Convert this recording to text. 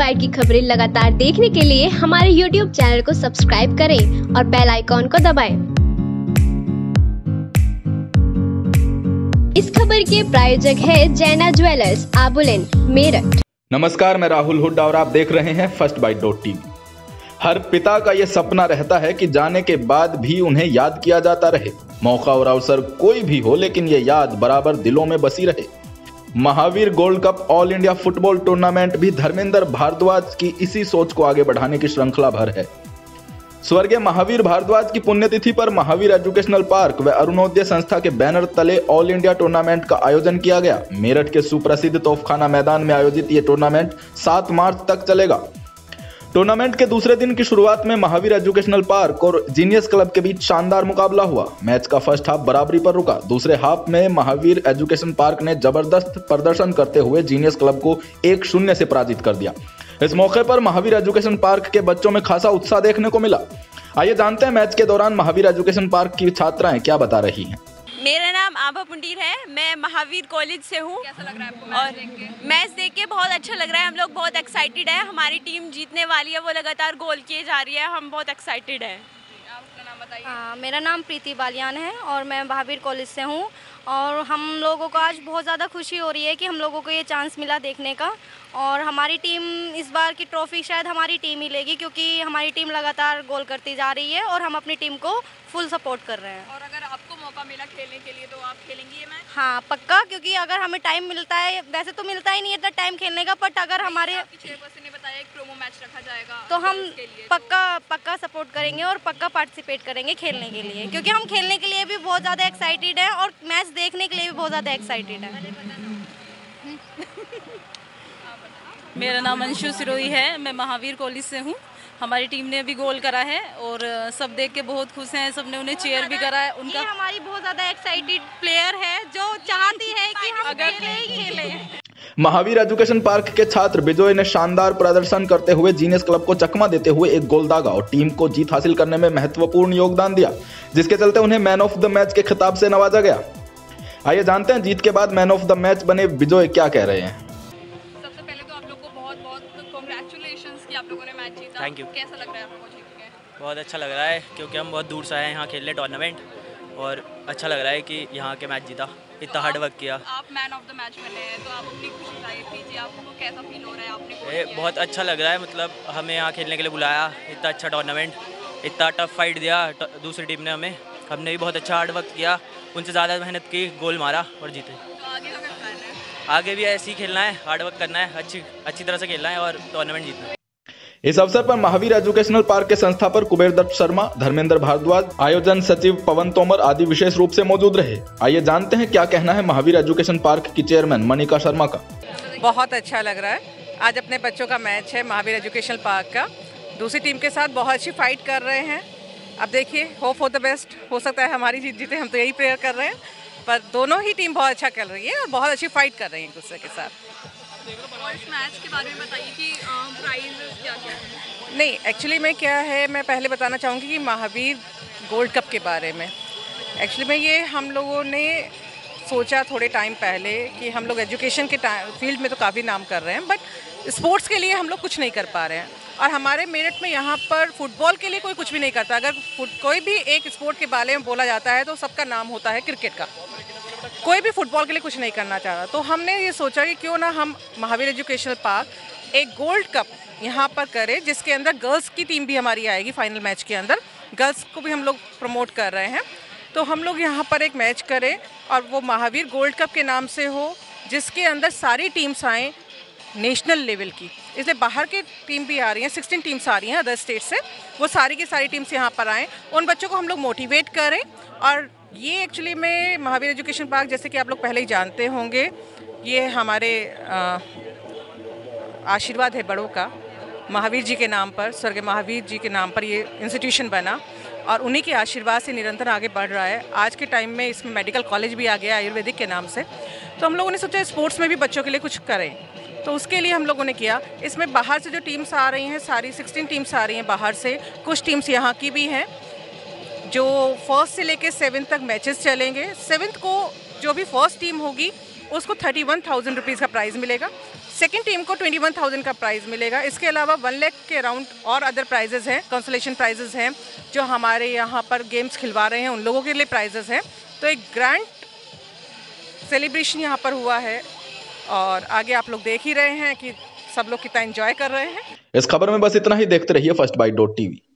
Bite की खबरें लगातार देखने के लिए हमारे YouTube चैनल को सब्सक्राइब करें और बेल आइकॉन को दबाएं। इस खबर के प्रायोजक है जैना ज्वेलर्स, आबुलेन, मेरठ। नमस्कार, मैं राहुल हुड्डा और आप देख रहे हैं FirstBite.tv। हर पिता का यह सपना रहता है कि जाने के बाद भी उन्हें याद किया जाता रहे। मौका और अवसर कोई भी हो, लेकिन ये याद बराबर दिलों में बसी रहे। Mahavir gold cup all India football tournament भी धर्मेंद्र भारद्वाज की इसी सोच को आगे बढ़ाने की श्रृंखला भर है। स्वर्गीय महावीर भारद्वाज की पुण्यतिथि पर महावीर एजुकेशनल पार्क व अरुणोदय संस्था के बैनर तले ऑल इंडिया टूर्नामेंट का आयोजन किया गया। मेरठ के सुप्रसिद्ध तोफखाना मैदान में आयोजित ये टूर्नामेंट 7 मार्च तक चलेगा। टूर्नामेंट के दूसरे दिन की शुरुआत में महावीर एजुकेशनल पार्क और जीनियस क्लब के बीच शानदार मुकाबला हुआ। मैच का फर्स्ट हाफ बराबरी पर रुका। दूसरे हाफ में महावीर एजुकेशन पार्क ने जबरदस्त प्रदर्शन करते हुए जीनियस क्लब को 1-0 से पराजित कर दिया। इस मौके पर महावीर एजुकेशन पार्क के बच्चों में खासा उत्साह देखने को मिला। आइए जानते हैं मैच के दौरान महावीर एजुकेशन पार्क की छात्राएं क्या बता रही हैं। मेरा नाम आभा पुंडीर है, मैं महावीर कॉलेज से हूँ। कैसा लग रहा है आपको और मैच देख के बहुत अच्छा लग रहा है। हम लोग बहुत एक्साइटेड है, हमारी टीम जीतने वाली है, वो लगातार गोल किए जा रही है, हम बहुत एक्साइटेड है। आप अपना नाम बताइए। मेरा नाम प्रीति बालियान है और मैं महावीर कॉलेज से हूँ और हम लोगों को आज बहुत ज़्यादा खुशी हो रही है कि हम लोगों को ये चांस मिला देखने का। और हमारी टीम इस बार की ट्रॉफी शायद हमारी टीम ही लेगी, क्योंकि हमारी टीम लगातार गोल करती जा रही है और हम अपनी टीम को फुल सपोर्ट कर रहे हैं। और अगर आपको मौका मिला खेलने के लिए तो आप खेलेंगी ये मैच? हाँ पक्का, क्योंकि अगर हमें टाइम मिलता है, वैसे तो मिलता ही नहीं है इतना टाइम खेलने का, बट अगर हमारे चेयरपर्सन ने बताया एक प्रोमो मैच रखा जाएगा तो हम पक्का सपोर्ट करेंगे और पक्का पार्टिसिपेट करेंगे खेलने के लिए, क्योंकि हम खेलने के लिए भी बहुत ज़्यादा एक्साइटेड हैं और मैच देखने के लिए भी बहुत ज़्यादा एक्साइटेड है। मेरा नाम अंशु सिरोही है, मैं महावीर कॉलेज से हूँ। हमारी टीम ने अभी गोल करा है और सब देख के बहुत खुश हैं, सबने उन्हें चेयर भी करा है। उनका हमारी बहुत ज़्यादा एक्साइटेड प्लेयर है जो चाहती है कि हम अगर खेले। महावीर एजुकेशन पार्क के छात्र बिजोय ने शानदार प्रदर्शन करते हुए जीनियस क्लब को चकमा देते हुए एक गोल दागा और टीम को जीत हासिल करने में महत्वपूर्ण योगदान दिया, जिसके चलते उन्हें मैन ऑफ द मैच के खिताब से नवाजा गया। आइए जानते हैं जीत के बाद मैन ऑफ द मैच बने बिजोय क्या कह रहे हैं। सबसे पहले तो आप लोग को बहुत कांग्रेचुलेशंस कि आप लोगों ने मैच जीता। Thank you. कैसा लग रहा है आपको जीत के? बहुत अच्छा लग रहा है, क्योंकि हम बहुत दूर से आए हैं यहाँ खेलने टूर्नामेंट, और अच्छा लग रहा है कि यहाँ के मैच जीता, इतना हार्ड वर्क किया। आप मैन ऑफ द मैच बने हैं तो आप अपनी खुशी जाहिर कीजिए, आपको कैसा फील हो रहा है? आपने ये बहुत अच्छा लग रहा है, मतलब हमें यहाँ खेलने के लिए बुलाया, इतना अच्छा टूर्नामेंट, इतना टफ फाइट दिया दूसरी टीम ने हमें, हमने भी बहुत अच्छा हार्ड वर्क किया, उनसे ज़्यादा मेहनत की, गोल मारा और जीते। तो आगे का क्या प्लान है? आगे भी ऐसे ही खेलना है, हार्ड वर्क करना है, अच्छी तरह से खेलना है और टूर्नामेंट जीतना है। इस अवसर पर महावीर एजुकेशनल पार्क के संस्थापक कुबेर दत्त शर्मा, धर्मेंद्र भारद्वाज, आयोजन सचिव पवन तोमर आदि विशेष रूप से मौजूद रहे। आइए जानते हैं क्या कहना है महावीर एजुकेशन पार्क की चेयरमैन मनिका शर्मा का। बहुत अच्छा लग रहा है, आज अपने बच्चों का मैच है महावीर एजुकेशनल पार्क का, दूसरी टीम के साथ बहुत अच्छी फाइट कर रहे हैं। अब देखिए, होप फॉर द बेस्ट, हो सकता है हमारी जीते, हम तो यही प्रेयर कर रहे हैं, पर दोनों ही टीम बहुत अच्छा कर रही है और बहुत अच्छी फाइट कर रही है एक दूसरे के साथ। और इस मैच के बारे में बताइए कि प्राइज क्या क्या है? नहीं, एक्चुअली में क्या है, मैं पहले बताना चाहूँगी कि महावीर गोल्ड कप के बारे में। एक्चुअली में ये हम लोगों ने सोचा थोड़े टाइम पहले कि हम लोग एजुकेशन के फील्ड में तो काफ़ी नाम कर रहे हैं, बट स्पोर्ट्स के लिए हम लोग कुछ नहीं कर पा रहे हैं। और हमारे मेरठ में यहाँ पर फुटबॉल के लिए कोई कुछ भी नहीं करता। अगर कोई भी एक स्पोर्ट के बारे में बोला जाता है तो सबका नाम होता है क्रिकेट का, कोई भी फुटबॉल के लिए कुछ नहीं करना चाह रहा। तो हमने ये सोचा कि क्यों ना हम महावीर एजुकेशनल पार्क एक गोल्ड कप यहाँ पर करें, जिसके अंदर गर्ल्स की टीम भी हमारी आएगी। फाइनल मैच के अंदर गर्ल्स को भी हम लोग प्रमोट कर रहे हैं, तो हम लोग यहाँ पर एक मैच करें और वो महावीर गोल्ड कप के नाम से हो, जिसके अंदर सारी टीम्स आएँ नेशनल लेवल की। इसलिए बाहर की टीम भी आ रही हैं, 16 टीम्स आ रही हैं अदर स्टेट से, वो सारी की सारी टीम्स यहाँ पर आएँ, उन बच्चों को हम लोग मोटिवेट करें। और ये एक्चुअली में महावीर एजुकेशन पार्क, जैसे कि आप लोग पहले ही जानते होंगे, ये हमारे आशीर्वाद है बड़ों का, महावीर जी के नाम पर, स्वर्गीय महावीर जी के नाम पर ये इंस्टीट्यूशन बना और उन्हीं के आशीर्वाद से निरंतर आगे बढ़ रहा है। आज के टाइम में इसमें मेडिकल कॉलेज भी आ गया आयुर्वेदिक के नाम से। तो हम लोगों ने सोचा स्पोर्ट्स में भी बच्चों के लिए कुछ करें, तो उसके लिए हम लोगों ने किया। इसमें बाहर से जो टीम्स आ रही हैं, सारी 16 टीम्स आ रही हैं बाहर से, कुछ टीम्स यहाँ की भी हैं, जो फर्स्ट से लेके 7th तक मैचेस चलेंगे। 7th को जो भी फर्स्ट टीम होगी उसको 31,000 रुपीज़ का प्राइज़ मिलेगा। सेकंड टीम को 21,000 का प्राइज़ मिलेगा। इसके अलावा 1 लाख के अराउंड और अदर प्राइजेज़ हैं, कंसोलेशन प्राइजेज़ हैं जो हमारे यहाँ पर गेम्स खिलवा रहे हैं उन लोगों के लिए प्राइजेज़ हैं। तो एक ग्रैंड सेलिब्रेशन यहाँ पर हुआ है और आगे आप लोग देख ही रहे हैं कि सब लोग कितना एंजॉय कर रहे हैं। इस खबर में बस इतना ही। देखते रहिए फर्स्ट बाइट.tv।